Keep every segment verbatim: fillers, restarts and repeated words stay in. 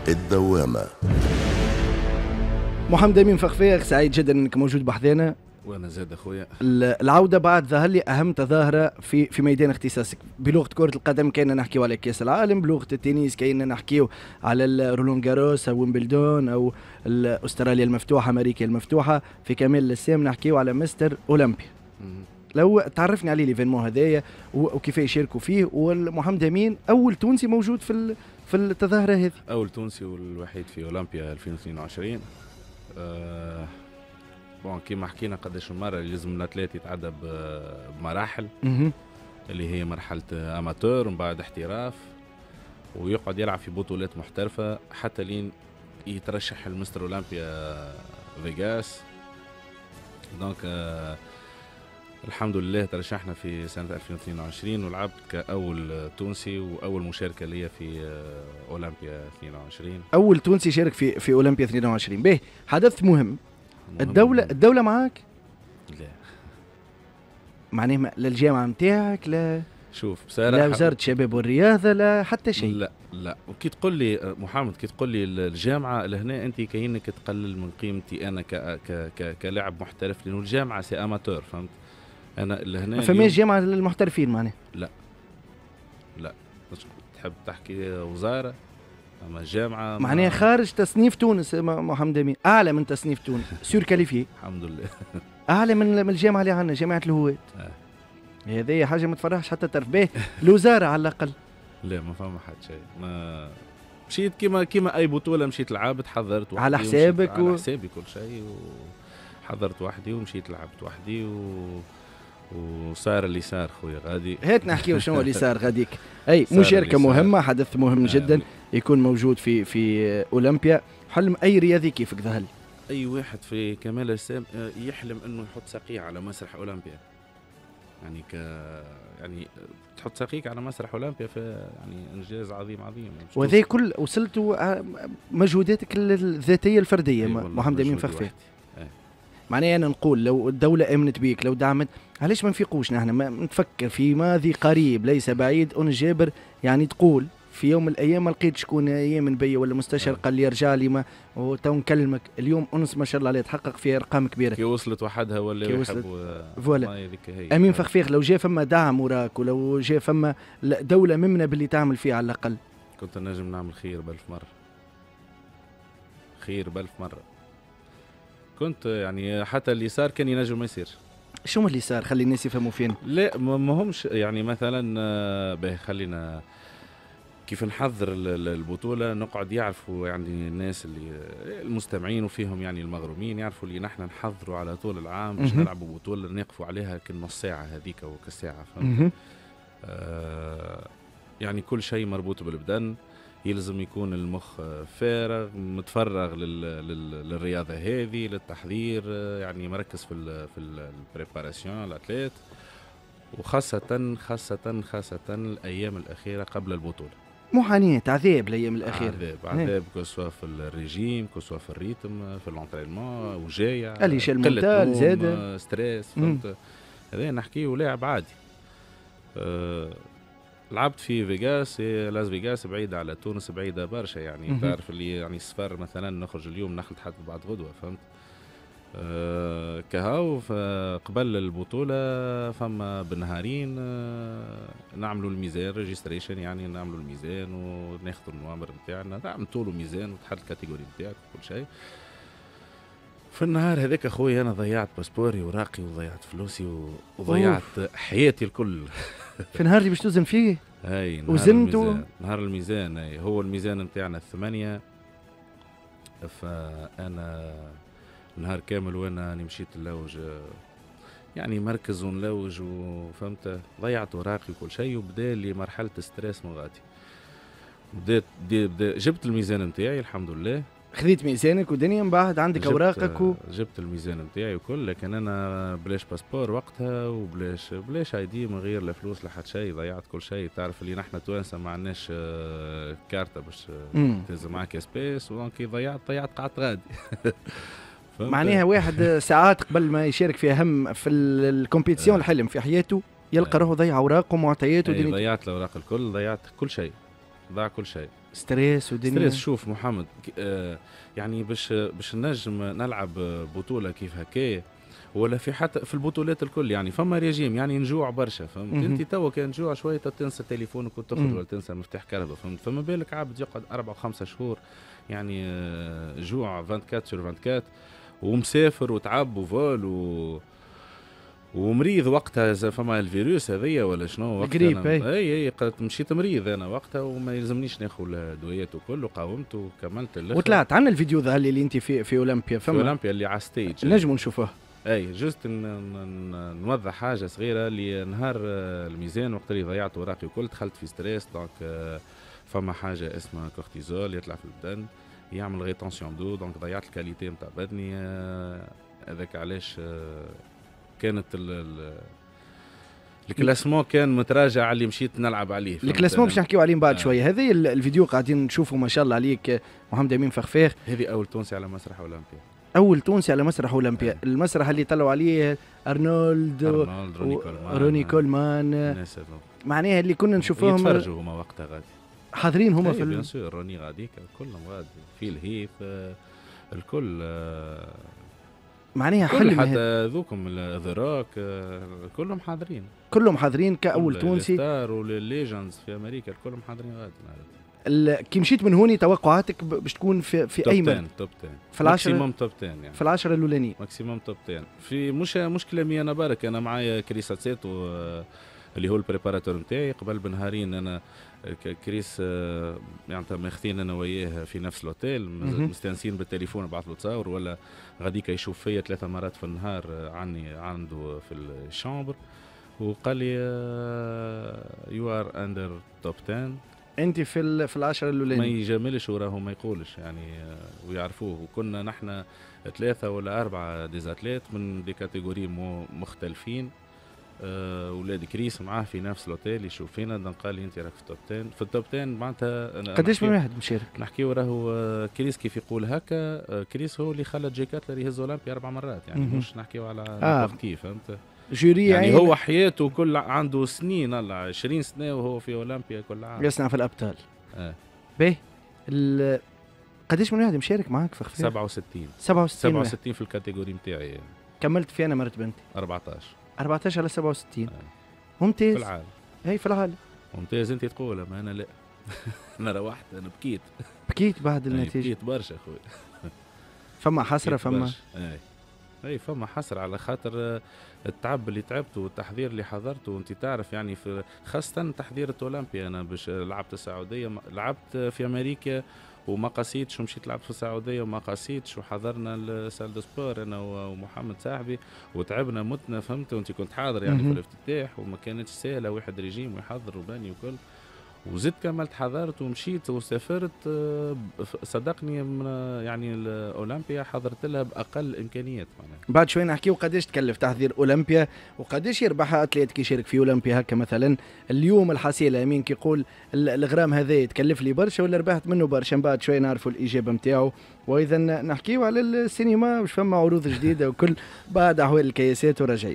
الدوامة. محمد أمين فخفاخ، سعيد جدا انك موجود بحذانا. وانا زاد اخويا. العوده بعد ظهر لي اهم تظاهره في في ميدان اختصاصك. بلغه كره القدم كاين نحكيو على كاس العالم، بلغه التنس كاين نحكيو على رولون جاروس او ويمبلدون او استراليا المفتوحه، امريكا المفتوحه. في كمال السام نحكيو على مستر اولمبيا. لو تعرفني عليه ليفينمون هذايا وكيف يشاركوا فيه. ومحمد امين اول تونسي موجود في في التظاهره هذه، اول تونسي والوحيد في اولمبيا ألفين واثنين وعشرين. أه بون كيما حكينا قداش المره اللي لازم الاتليت يتعدى بمراحل اللي هي مرحله اماتور ومن بعد احتراف ويقعد يلعب في بطولات محترفه حتى لين يترشح المستر اولمبيا فيغاس. دونك أه الحمد لله ترشحنا في سنه ألفين واثنين وعشرين ولعبت كاول تونسي واول مشاركه ليا في اولمبيا اثنين وعشرين. اول تونسي شارك في في اولمبيا اثنين وعشرين. به حدث مهم. الدولة الدولة معاك؟ لا معناه لا الجامعة نتاعك، لا شوف بصراحة لا وزارة الشباب والرياضة، لا حتى شيء. لا لا وكي تقول لي محمد، كي تقول لي الجامعة لهنا أنت كأنك تقلل من قيمتي أنا ك ك ك كلاعب محترف، لأنه الجامعة سي أماتور، فهمت؟ أنا لهنا ما فماش جامعة للمحترفين معناه؟ لا لا تحب تحكي وزارة أما الجامعة معناها خارج تصنيف تونس. محمد أمين أعلى من تصنيف تونس سور كاليفي الحمد لله. أعلى من الجامعة اللي عندنا جامعة الهواد. آه. هذه حاجة ما تفرحش حتى تعرف به. الوزارة على الأقل لا ما فما حد شيء. ما مشيت كيما كيما أي بطولة مشيت لعبت، حضرت على حسابك و... على حسابي كل شيء، وحضرت وحدي ومشيت لعبت وحدي و... وصار اللي صار خويا غادي. هات نحكيو شنو اللي صار غاديك. اي مشاركه مهمه، حدث مهم جدا يكون موجود في في اولمبيا. حلم اي رياضي كيفك ذهل؟ اي واحد في كمال السام يحلم انه يحط ساقيه على مسرح اولمبيا. يعني ك يعني تحط ساقيك على مسرح اولمبيا في يعني انجاز عظيم عظيم. وهذا كل وصلتوا مجهوداتك الذاتيه الفرديه محمد امين فخفاخ. معناها أنا نقول لو الدولة آمنت بيك، لو دعمت، علاش ما نفيقوش نحن ما نتفكر في ماضي قريب ليس بعيد أن جابر يعني تقول في يوم من الأيام ما لقيت شكون يامن بيا ولا مستشار قال لي ارجع لي ما وتو نكلمك. اليوم أنس ما شاء الله عليه تحقق فيها أرقام كبيرة. كي وصلت وحدها ولا يحب فوالا. أمين فخفاخ لو جاء فما دعم وراك ولو جاء فما دولة ممنة باللي تعمل فيه على الأقل كنت نجم نعمل خير بألف مرة، خير بألف مرة. كنت يعني حتى اللي صار كان ينجم ما يصير. شو اللي صار خلي الناس يفهموا فين؟ لا ما همش يعني مثلا به خلينا كيف نحضر البطولة نقعد يعرفوا يعني الناس اللي المستمعين وفيهم يعني المغرومين يعرفوا اللي نحن نحضروا على طول العام باش نلعبوا بطولة نقفوا عليها كنص ساعة هذيك وكساعة، فهمت؟ آه يعني كل شيء مربوط بالبدن، يلزم يكون المخ فارغ متفرغ لل... لل... للرياضة هذه، للتحضير، يعني مركز في ال... في البريباراسيون الاتليت، وخاصة خاصة خاصة الأيام الأخيرة قبل البطولة. معاناة عذاب الأيام الأخيرة. عذاب عذاب كسوا في الريجيم كسوا في الريتم في الانترينمون وجاية اللي شال المنتال زاد ستريس، فهمت؟ هذا نحكيه لاعب عادي. أه لعبت في فيغاس، لاس فيغاس بعيدة على تونس، بعيدة برشا يعني تعرف اللي يعني السفر مثلا نخرج اليوم نخلط حتى بعد غدوة، فهمت؟ أه كهو قبل البطولة فما بنهارين أه نعملوا الميزان ريجستريشن، يعني نعملوا الميزان وناخذوا النوامر نتاعنا، نعمل طول ميزان وتحل الكاتيجوري نتاعك وكل شيء. في النهار هذاك اخوي انا ضيعت باسبوري وراقي وضيعت فلوسي وضيعت أوف. حياتي الكل. في النهار اللي باش توزن فيه هاي نهار وزنتو الميزان. نهار الميزان هاي هو الميزان نتاعنا الثمانية، فانا نهار كامل وانا مشيت نلوج يعني مركز ونلوج وفهمت، ضيعت وراقي وكل شيء وبدا لي مرحلة ستريس من غادي. بديت بدا جبت الميزان نتاعي الحمد لله، خذيت ميزانك ودنيا من بعد عندك اوراقك و... جبت الميزان نتاعي وكل، لكن انا بلاش باسبور وقتها وبلاش بلاش اي دي من غير لا فلوس لا حتى شيء، ضيعت كل شيء. تعرف اللي نحن توانسه ما عندناش كارته باش تهز معاك سبيس، ودونك ضيعت ضيعت قعدت غادي. معناها واحد ساعات قبل ما يشارك في اهم في الكومبيتيسيون الحلم في حياته يلقى روحه ضيع اوراقه ومعطياته. ضيعت الاوراق الكل، ضيعت كل شيء ضاع كل شيء. ستريس ودنيا. ستريس. شوف محمد آه يعني باش باش نجم نلعب بطوله كيف هكايا ولا في حتى في البطولات الكل يعني فما ريجيم يعني نجوع برشا فهمت. انت توا كان نجوع شويه تنسى تليفونك وتخرج ولا تنسى مفتاح كهرباء فهمت. فما بالك عبد يقعد أربعة وخمسة شهور يعني جوع أربعة وعشرين سور أربعة وعشرين ومسافر وتعب وفول و ومريض وقتها اذا فما الفيروس هذيا ولا شنو وقتها الجريب. اي اي قلت مشيت مريض انا وقتها وما يلزمنيش ناخذ الدويات وكل وقاومت وكملت اللي وطلعت عنا الفيديو ذا اللي انت في في اولمبيا فما في اولمبيا اللي على ستيج نجموا نشوفوه. اي جوست نوضح حاجه صغيره اللي نهار الميزان وقت اللي ضيعت وراقي وكل دخلت في ستريس دونك فما حاجه اسمها كورتيزول يطلع في البدن يعمل ريتونسيون دو دونك ضيعت الكاليتي نتاع بدني هذاك علاش كانت الكلاسمون كان متراجع على اللي مشيت نلعب عليه. الكلاسمون باش نحكيو عليه بعد آه. شويه. هذه الفيديو قاعدين نشوفوا ما شاء الله عليك محمد امين فخفاخ. هذه اول تونسي على مسرح اولمبيا. اول تونسي على مسرح اولمبيا. آه. المسرح اللي طلعوا عليه ارنولد, أرنولد روني كولمان, روني كولمان. الناس معناها اللي كنا نشوفوهم يتفرجوا هما وقتها غادي حاضرين هما في بيان سور. روني غاديك كلهم غادي في الهيف الكل آه معناها حل حتى ذوكم الذراك كلهم حاضرين كلهم حاضرين كأول تونسي. الستار والليجندز في أمريكا كلهم حاضرين غادي. كي مشيت من هوني توقعاتك باش تكون في في أي مركز؟ توب عشرة في العشرة ماكسيموم توب عشرة يعني في العشرة الأولانية ماكسيموم توب عشرة. في مش مشكلة مي أنا بارك أنا معايا كريس ساتسيتو اللي هو البريباراتور نتاعي قبل بنهارين أنا كريس يعني ماخذين انا وياه في نفس الاوتيل مستانسين بالتليفون بعث له تصاور ولا غاديك يشوف فيا ثلاثة مرات في النهار عني عنده في الشامبر وقال لي يو ار اندر توب عشرة. انت في في العشرة الاولانيه ما يجاملش وراه ما يقولش يعني ويعرفوه. وكنا نحن ثلاثة ولا أربعة ديزاتليت من دي كاتيجوري مختلفين. أه ولاد كريس معاه في نفس الاوتيل يشوف فينا قال لي انت راك في التوب عشرة. في التوب عشرة معناتها قداش من واحد مشارك؟ نحكيو راهو كريس كيف يقول هكا. كريس هو اللي خلى جاي كاتلر يهز اولمبيا اربع مرات يعني م- مش نحكيو على آه. كيف فهمت جوري يعني عين. هو حياته كل عنده سنين الله عشرين سنه وهو في اولمبيا كل عام يصنع في الابطال. اه باهي قداش من واحد مشارك معاك في خفيف؟ سبعة وستين سبعة وستين سبعة وستين في الكاتيجوري نتاعي يعني. كملت في انا مرتبه انت أربعطاش أربعطاش على سبعة وستين. آه. ممتاز في العالم. هي في العالم ممتاز. انت تقول ما انا لا انا روحت انا بكيت بكيت بعد النتيجه. بكيت برشا اخوي. فما حسره فما اي اي فما حسره على خاطر التعب اللي تعبته والتحضير اللي حضرته. وانت تعرف يعني في خاصه تحضير اولمبيا انا باش لعبت السعوديه لعبت في امريكا وما قاسيتش ومشيت لعبت في السعوديه وما قاسيتش وحضرنا السال دو سبور انا ومحمد صاحبي وتعبنا متنا فهمت. وانت كنت حاضر يعني في الافتتاح وما كانتش سهله واحد ريجيم ويحضر وباني وكل وزدت كملت حضرت ومشيت وسافرت. صدقني من يعني الاولمبيا حضرت لها باقل امكانيات معناها. بعد شوي نحكيو قداش تكلف تحضير اولمبيا وقداش يربحها اتليت كي يشارك في اولمبيا هكا مثلا. اليوم الحصيله امين كي يقول الغرام هذا يتكلف لي برشا ولا ربحت منه برشا. بعد شوي نعرفوا الاجابه نتاعو. واذا نحكيو على السينما واش فما عروض جديده وكل بعد احوال الكياسات وراجعين.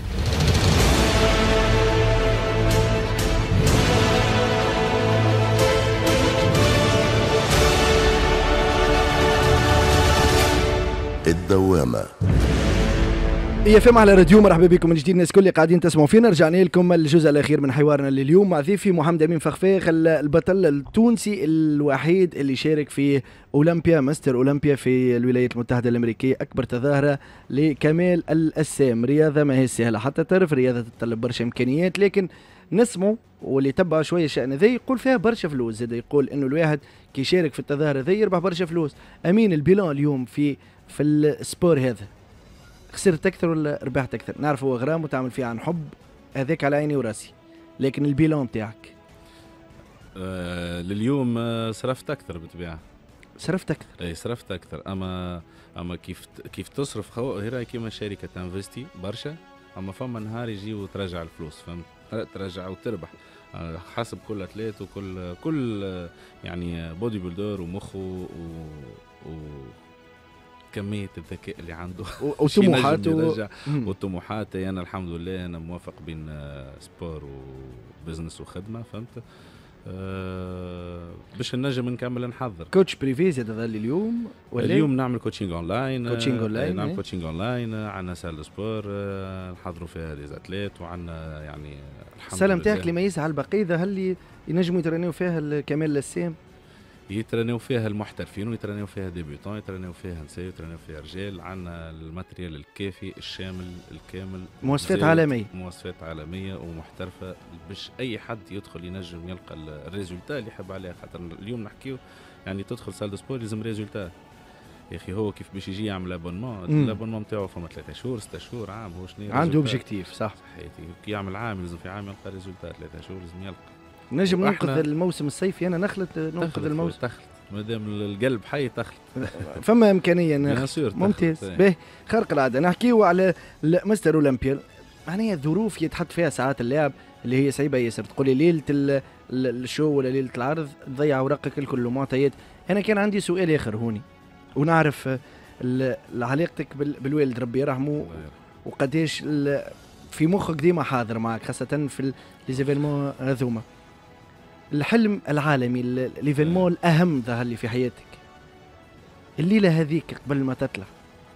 الدوامة يا فهم على راديو. مرحبا بكم من جديد الناس كل اللي قاعدين تسمعوا فينا. رجعنا لكم الجزء الاخير من حوارنا لليوم مع ضيفي محمد امين فخفاخ البطل التونسي الوحيد اللي شارك في اولمبيا ماستر اولمبيا في الولايات المتحده الامريكيه. اكبر تظاهره لكمال الاجسام. رياضه ما هي سهله حتى تعرف رياضه تتطلب برشا امكانيات لكن نسمعوا واللي تبع شويه الشأن ذي يقول فيها برشا فلوس. زاد يقول انه الواحد كي يشارك في التظاهره ذي يربح برشا فلوس. امين البيلان اليوم في في السبور هذا خسرت اكثر ولا ربحت اكثر؟ نعرف هو غرام وتعمل فيه عن حب هذاك على عيني وراسي لكن البيلان تاعك آه لليوم آه صرفت اكثر بالطبيعه. صرفت اكثر اي صرفت اكثر اما اما كيف كيف تصرف خو هي كيما شركه تنفستي برشا اما فما نهار يجي وترجع الفلوس فهمت ترجع وتربح حسب كل اتليت وكل كل يعني بودي بيلدر ومخه و, و كمية الذكاء اللي عنده وطموحاته وطموحاته. أنا الحمد لله أنا موافق بين سبور وبزنس وخدمة فهمت. أه باش نجم نكمل نحضر. كوتش بريفي زاد ظل اليوم ولا اليوم نعمل كوتشينغ اونلاين. كوتشينغ اونلاين نعمل كوتشينغ اونلاين، عندنا سال سبور أه نحضروا فيها دي اتليت، وعندنا يعني الحمد السلام لله. نتاعك اللي يميزها على البقيه هل اللي ينجموا يترنيو فيها كمال السام؟ يترنيو فيها المحترفين ويترنيو فيها ديبيوتون، يترنيو فيها نساء، يترنيو فيها رجال. عندنا الماتريال الكافي الشامل الكامل، مواصفات عالميه مواصفات عالميه ومحترفه باش اي حد يدخل ينجم يلقى الريزولتا اللي يحب عليها. خاطر اليوم نحكيو يعني تدخل سال سبور لازم ريزولتا يا اخي. هو كيف باش يجي يعمل ابونمون، الابونمون نتاعو فما ثلاثة شهور ستة شهور عام، هو شنو عنده اوبجيكتيف صح صحيتي. كي يعمل عام لازم في عام يلقى ريزولتا، ثلاثة شهور لازم يلقى. نجم ننقذ الموسم الصيفي انا نخلط ننقذ الموسم تخلط مادام القلب حي تخلط. فما امكانيه ممتاز. باهي خارق العاده نحكيو على مستر اولمبيا، معناها ظروف يتحط فيها ساعات اللعب اللي هي صعيبه ياسر. تقولي ليله الشو ولا ليله العرض تضيع اوراقك الكل معطيات. انا كان عندي سؤال اخر هوني، ونعرف علاقتك بالوالد ربي يرحمه وقديش في مخك ديما حاضر معك خاصه في ليزيفينمون هذوما. الحلم العالمي ليفينمون الاهم ظهر لي في حياتك الليله هذيك قبل ما تطلع،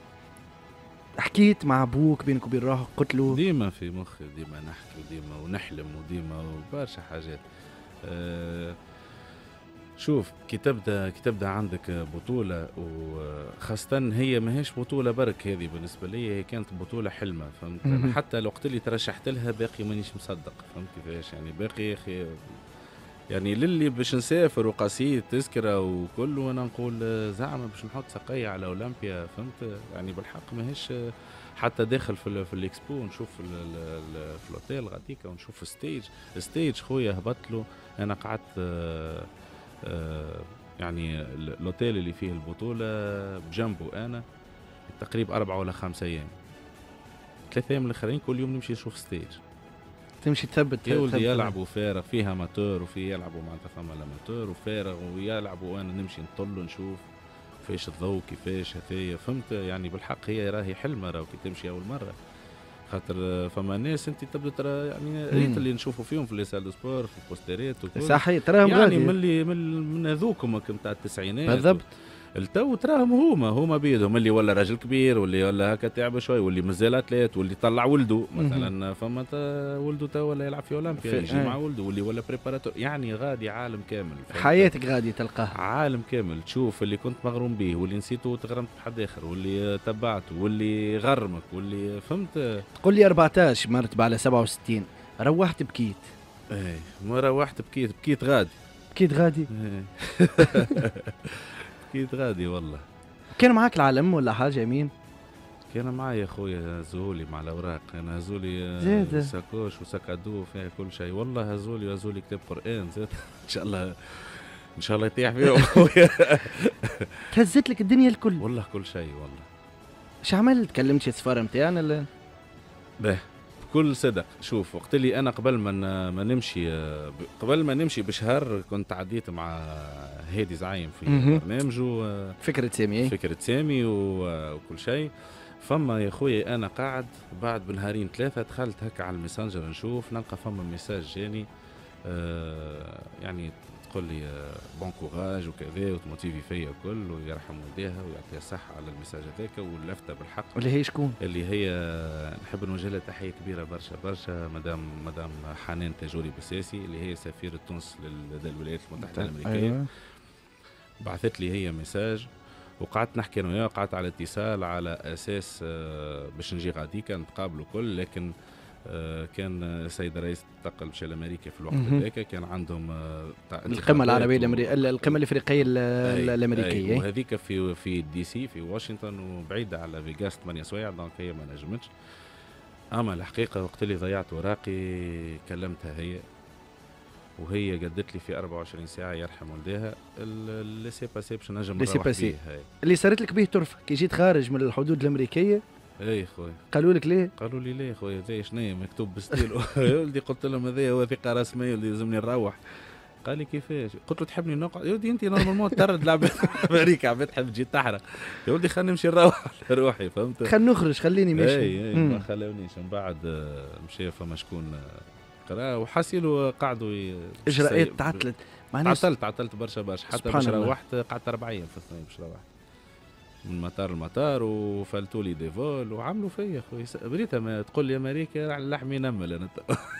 حكيت مع ابوك بينك وبين روحك قلت له؟ ديما في مخي، ديما نحكي وديما ونحلم وديما وبرشا حاجات. أه شوف كي تبدا كي تبدا عندك بطوله، وخاصه هي ماهيش بطوله برك، هذه بالنسبه لي هي كانت بطوله حلمه، فهمت؟ حتى الوقت اللي ترشحت لها باقي مانيش مصدق، فهمت كيفاش يعني؟ باقي يا اخي يعني للي باش نسافر وقصيد تذكره وكل، وانا نقول زعما باش نحط سقيه على اولمبيا، فهمت يعني؟ بالحق ماهيش حتى داخل في في الاكسبو نشوف في الاوتيل غاديكا ونشوف ستيج ستيج خويا هبط له. انا قعدت آه آه يعني الاوتيل اللي فيه البطوله بجنبه انا تقريبا اربعه ولا خمسة ايام، ثلاثة ايام الاخرين كل يوم نمشي نشوف ستيج، تمشي تثبت يا ولدي يلعبوا فارغ فيها ماتور، وفي يلعبوا معناتها فما ماتور وفارغ ويلعبوا، وانا نمشي نطل نشوف كيفاش الضوء كيفاش هذايا، فهمت يعني؟ بالحق هي راهي حلمه راهو كي تمشي اول مره، خاطر فما ناس انت تبدا ترى يعني ريت اللي نشوفوا فيهم في ليسال دو سبور في البوستيرات وكل صحيح تراهم يعني من اللي من هذوكم نتاع التسعينات بالضبط. التو تراهم هما هما بيدهم اللي ولا راجل كبير واللي ولا هكا تعب شوي واللي مازال اتليت واللي طلع ولده مثلا، فما ولده تو ولا يلعب في اولمبيا يجي مع ولده واللي ولا بريباراتور، يعني غادي عالم كامل، حياتك غادي تلقاه عالم كامل. تشوف اللي كنت مغروم به واللي نسيته وتغرمت بحد اخر واللي تبعته واللي غرمك واللي فهمت. تقول لي أربعطاش مرتبه على سبعة وستين روحت بكيت؟ ايه ما روحت بكيت بكيت غادي بكيت غادي بكيت غادي والله. كان معاك العلم ولا حاجه يمين؟ كان معايا خويا هزولي مع الاوراق، انا هزولي زاد ساكوش وسكادو فيها كل شيء والله، هزولي وهزولي كتاب قران زاد ان شاء الله ان شاء الله يطيح فيهم خويا تهزت لك الدنيا الكل والله كل شيء والله. ايش عملت؟ كلمتش السفاره نتاعنا ولا؟ به بكل صدق شوف وقت اللي انا قبل ما ما نمشي قبل ما نمشي بشهر كنت عديت مع هادي زعيم في برنامجه فكره سامي فكره سامي وكل شيء. فما يا خويا انا قاعد بعد بنهارين ثلاثه دخلت هكا على الميسنجر نشوف نلقى فما ميساج جاني آه يعني تقول لي بون كوراج وكذا وتموتيفي فيا وكل ويرحم والديها ويعطيها الصحه على الميساج هذاك واللفته بالحق اللي هي شكون؟ اللي هي نحب نوجه لها تحيه كبيره برشا برشا مدام مدام حنان تاجوري بساسي اللي هي سفيره تونس لدى الولايات المتحده الامريكيه. أيوة. بعثت لي هي ميساج وقعدت نحكي انا وياها، قعدت على اتصال على اساس باش نجي غاديكا نتقابلوا كل، لكن كان السيد الرئيس انتقل مشى لامريكا في الوقت هذاك، كان عندهم القمه العربيه الامريكيه القمه الافريقيه الامريكيه وهذيك في في دي سي في واشنطن وبعيده على فيغاس ثمانية سوايع، دونك هي ما نجمتش. اما الحقيقه وقت اللي ضيعت اوراقي كلمتها هي وهي قدت لي في أربعة وعشرين ساعه يرحم والديها اللي سي باسي باش نجم نروح بيه. اللي صارت لك به طرفه كي جيت خارج من الحدود الامريكيه؟ اي خويا قالوا لك ليه؟ قالوا لي ليه خويا هذا شنو مكتوب بستيل يا ولدي قلت لهم هذا وثيقه رسميه ولدي لازمني نروح. قال لي كيفاش؟ قلت له تحبني نقعد؟ يا ولدي انت نورمالمون ترد لعبه امريكا عباد تحب تجي تحرق، يا ولدي خلينا نمشي نروح روحي فهمت؟ خلينا نخرج خليني ماشي. اي اي ما خلاونيش. من بعد مشى فما شكون يقرا وحاسيلو قعدوا ي... اجراءات تعطلت تعطلت تعطلت برشا برشا حتى باش روحت قعدت اربع ايام في الثاني باش روحت من مطار المطار وفلتوا لي ديفول وعملوا فيا خويا بريتها ما تقول لي امريكا على اللحم ينمل انا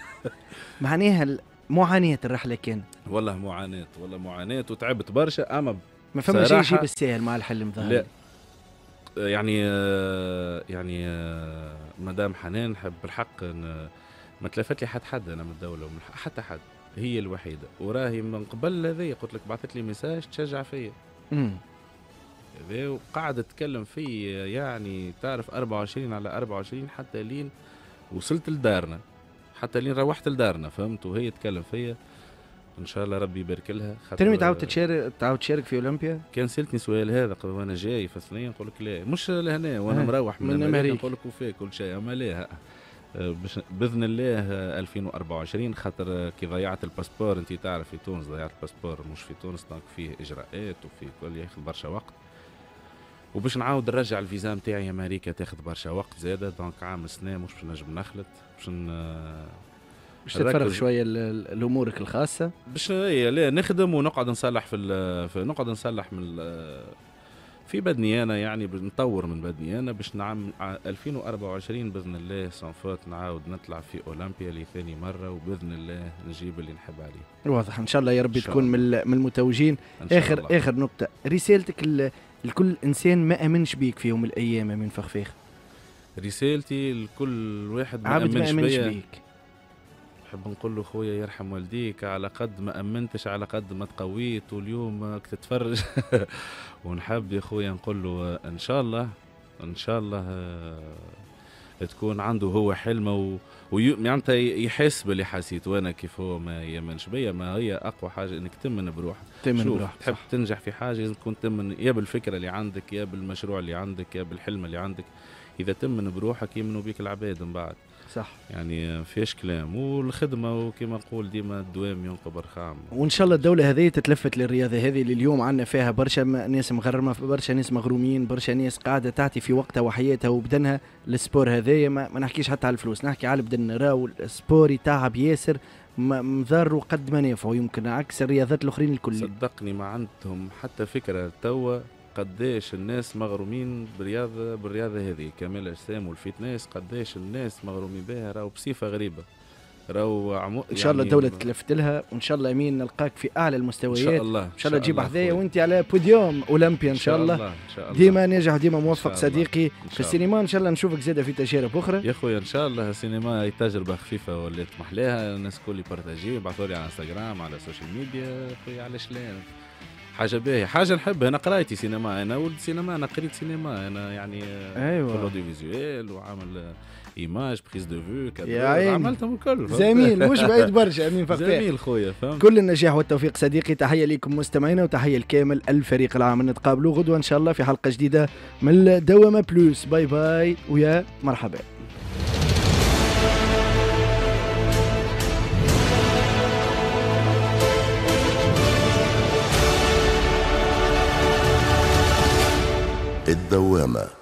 معناها معاناه الرحله كانت والله معاناه والله معاناه وتعبت برشا اما ما فما شيء يجيب الساهل مع الحلم ظهر لا يعني يعني مدام حنان نحب بالحق ما تلفت لي حد حد انا من الدوله ومن حتى حد هي الوحيده وراهي من قبل هذه قلت لك بعثت لي ميساج تشجع فيا امم هذا وقاعده تتكلم فيا يعني تعرف أربعة وعشرين على أربعة وعشرين حتى لين وصلت لدارنا حتى لين روحت لدارنا فهمت وهي تتكلم فيا ان شاء الله ربي يبارك لها. تنوي تعاود تشارك تعاود تشارك في اولمبيا؟ كان سالتني سؤال هذا قبل وانا جاي في الثنيه نقول لك لا مش لهنا وانا مروح من, من امريكا نقول لك وفاء كل شيء اما لا باذن الله ألفين وأربعة وعشرين خاطر كي ضيعت الباسبور انت تعرف في تونس ضيعت الباسبور مش في تونس دونك فيه اجراءات وفيه كل ياخذ برشا وقت وباش نعاود نرجع الفيزا نتاعي امريكا تاخذ برشا وقت زاده دونك عام سنه مش باش نجم نخلط باش باش تتفرغ شويه لامورك الخاصه باش لا نخدم ونقعد نصلح في, في نقعد نصلح من في بدني انا يعني نطور من بدني انا باش نعم ألفين وأربعة وعشرين باذن الله سانفوت نعاود نطلع في اولمبيا لثاني مره وباذن الله نجيب اللي نحب عليه. واضح ان شاء الله يا ربي تكون من من المتوجين. اخر الله. اخر نقطه رسالتك لكل انسان ما امنش بيك في يوم من الايام من فخفاخ. رسالتي لكل واحد ما عبد ما امنش بيك نحب نقول له خويا يرحم والديك على قد ما امنتش على قد ما تقويت واليوم تتفرج ونحب يا خويا نقول له ان شاء الله ان شاء الله تكون عنده هو حلمه ومعناتها يحس باللي حسيت وانا كيف هو ما يمنش بيا ما هي اقوى حاجه انك تمن بروحك. تمن بروحك تحب صح. تنجح في حاجه لازم تكون تمن يا بالفكره اللي عندك يا بالمشروع اللي عندك يا بالحلم اللي عندك. اذا تمن بروحك يمنوا بيك العباد من بعد. صح يعني فيش كلام والخدمه وكما نقول ديما الدوام ينقب رخام وان شاء الله الدوله هذه تتلفت للرياضه هذه اللي اليوم عندنا فيها برشا ناس مغرمه برشا ناس مغرومين برشا ناس قاعده تعطي في وقتها وحياتها وبدنها للسبور هذايا ما, ما نحكيش حتى على الفلوس نحكي على بدن راهو السبور يتعب ياسر مضر قد ما نافعه يمكن عكس الرياضات الاخرين الكل. صدقني ما عندهم حتى فكره توا قداش الناس مغرومين بالرياضه بالرياضه هذه كمال الاجسام والفيتنس قداش الناس مغرومين بها راهو بصفه غريبه راهو عمو ان شاء الله الدوله تتلفت لها وان شاء الله امين نلقاك في اعلى المستويات ان شاء الله ان شاء الله تجيب حذايا وانت على بوديوم اولمبيا ان شاء الله, الله. الله. ديما ناجح ديما موفق صديقي في السينما ان شاء الله نشوفك زاده في تجارب اخرى يا خويا ان شاء الله السينما هي تجربه خفيفه ولات محلاها الناس الكل يبارطاجيو يبعثوا لي على انستغرام على السوشيال ميديا خويا علاش لا حاجه باهيه حاجه نحبها انا قرايتي سينما انا ولد سينما انا قريت سينما انا يعني ايوه اوديو فيزيوال وعامل ايماج بريز دو فيو عملتهم الكل زميل مش بعيد برشا امين فخفاخ زميل خويا فهمت كل النجاح والتوفيق صديقي تحيه لكم مستمعينا وتحيه لكامل الفريق العام نتقابلوا غدوه ان شاء الله في حلقه جديده من دوامه بلوس باي باي ويا مرحبا. الدوامة.